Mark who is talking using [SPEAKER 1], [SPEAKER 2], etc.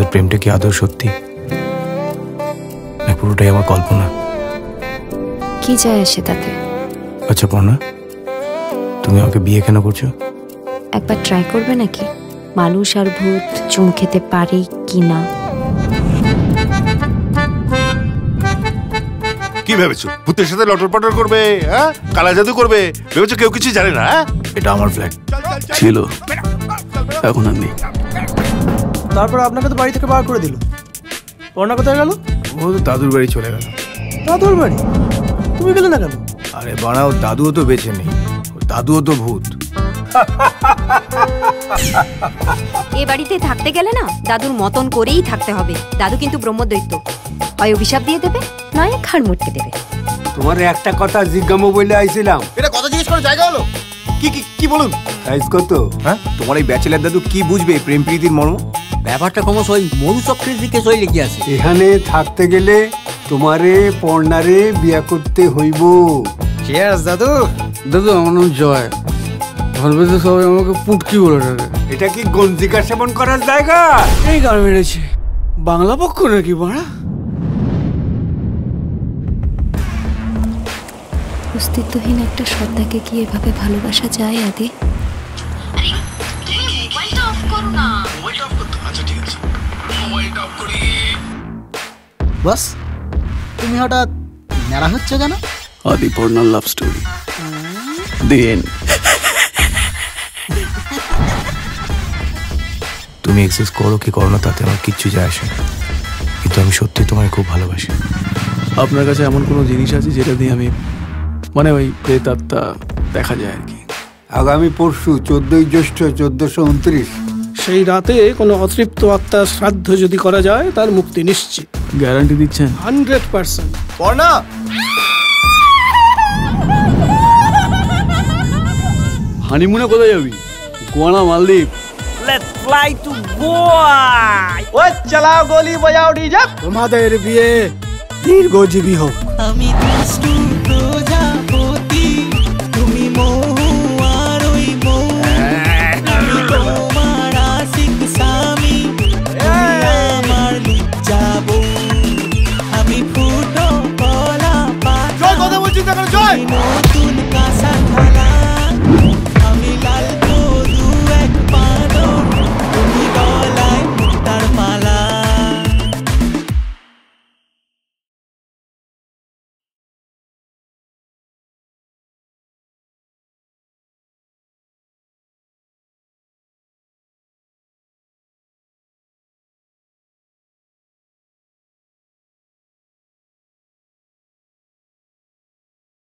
[SPEAKER 1] প্রেমটা কি আদৌ সত্যি, পুরোটাই আমার কল্পনা?
[SPEAKER 2] কি যায় আসে তাতে?
[SPEAKER 1] আচ্ছা পর্ণা, তুমি আমাকে বিয়ে কেন করছো?
[SPEAKER 2] একবার ট্রাই করবে নাকি মানুষ আর ভূত চুম খেতে পারে কি না?
[SPEAKER 3] কি ভেবেছো ভূতের সাথে লটর পটর করবে? হ্যাঁ, কালা জাদু করবে ভেবেছো? কেউ কিছু জানে না।
[SPEAKER 1] এটা আমার ফ্ল্যাট ছিল, এখন আর নেই।
[SPEAKER 4] তারপর আপনাকে তো বাড়ি থেকে বার করে দিল। পর্ণা কোথায় গেল?
[SPEAKER 1] ও তো দাদুর বাড়ি চলে গেল।
[SPEAKER 4] দাদুর বাড়ি? তুমি গেলে না কেন?
[SPEAKER 1] আরে বাড়াও, দাদুও তো বেঁচে নেই, দাদুও তো ভূত।
[SPEAKER 2] এ বাড়িতে থাকতে গেলে না দাদুর মতন করেই থাকতে হবে। দাদু কিন্তু ব্রহ্মদৈত্য, হয় অভিশাপ দিয়ে দেবে নয় ঘাড় মুটকে দেবে।
[SPEAKER 5] তোমার একটা কথা জিজ্ঞামো বলে আইছিলাম।
[SPEAKER 3] এটা কথা জিজ্ঞেস করার জায়গা হলো? কি কি কি বলুন?
[SPEAKER 5] সাইজ কত?
[SPEAKER 1] হ্যাঁ, তোমার এই ব্যাচেলার দাদু কি বুঝবে প্রেম প্রীতির মর্ম?
[SPEAKER 6] ব্যাপারটা ক্রমশ ওই মধুচক্রের দিকে চলে গিয়ে আছে।
[SPEAKER 5] এখানে থাকতে গেলে তোমারে পর্ণারে বিয়া করতে হইব।
[SPEAKER 4] চিয়ার্স দাদু।
[SPEAKER 7] দাদু আমার নাম জয়, ভালবেসে সবাই আমাকে পুটকি বলে ডাকে।
[SPEAKER 5] এটা কি গঞ্জিকা সেবন করার জায়গা?
[SPEAKER 7] এই গান মেরেছে বাংলা পক্ষ নাকি বাড়া?
[SPEAKER 2] অস্তিত্বহীন একটা সত্তাকে কি এভাবে ভালোবাসা যায় আদি?
[SPEAKER 4] বাস তুমি হঠাৎ ন্যাড়া হচ্ছে কেন?
[SPEAKER 1] আদি পর্ণার লাভ স্টোরি দি এন্ড। তুমি এক্সেস করো কি করো না তাতে আমার কিচ্ছু যায় আসে না, কিন্তু আমি সত্যি তোমায় খুব ভালোবাসি। আপনার কাছে এমন কোনো জিনিস আছে যেটা দিয়ে আমি মানে ওই প্রেতাত্মা দেখা যায় আর কি?
[SPEAKER 5] আগামী পরশু 14ই জ্যৈষ্ঠ 1429
[SPEAKER 4] সেই রাতে কোনো অতৃপ্ত আত্মার শ্রাদ্ধ যদি করা যায় তার মুক্তি নিশ্চিত।
[SPEAKER 1] গ্যারান্টি দিচ্ছেন?
[SPEAKER 4] 100%।
[SPEAKER 3] পর্ণা,
[SPEAKER 7] হানিমুনে কোথায় যাবি? গোয়া না মালদ্বীপ?
[SPEAKER 6] Let's fly to Goa.
[SPEAKER 4] ওই চালাও গলি বাজাও ডিজে। তোমাদের বিয়ে দীর্ঘজীবী হোক।
[SPEAKER 6] আমি